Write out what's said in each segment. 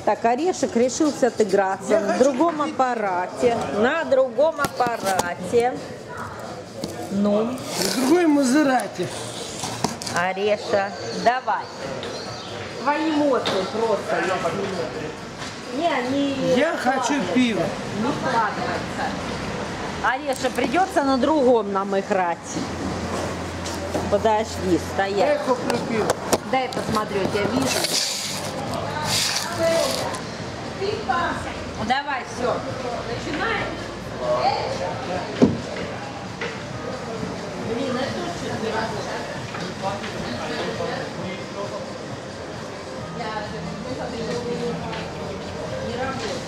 Так, Орешек решился отыграться на другом аппарате. На другом аппарате. Ну. На другой Мазерати. Ореша, давай. Твои эмоции просто. Я хочу пиво. Не вкладывается. Ореша, придется на другом нам играть. Подожди, стоять. Я куплю пиво. Дай посмотрю, я тебя вижу. Давай, все. Начинаем. Блин, это что-то не работает. Не работает.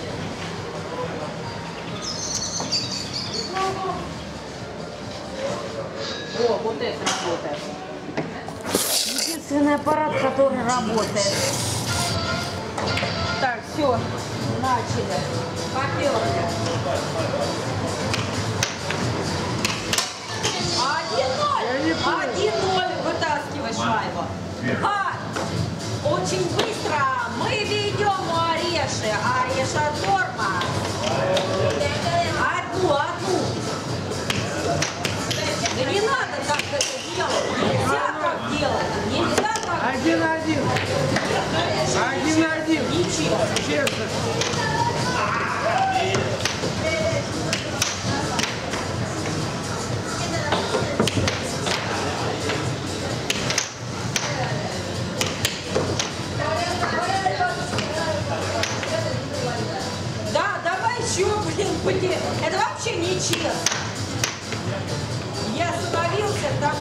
О, вот это работает. Единственный аппарат, который работает. Так, все, начали. Поперли. 1-0 вытаскивай шайбу. Очень быстро мы ведем у Ореши. Ореша торма. Одну. Да не надо так это делать. Нельзя так делать. Нельзя так. 1-1. 1-1. Ничего. Честно.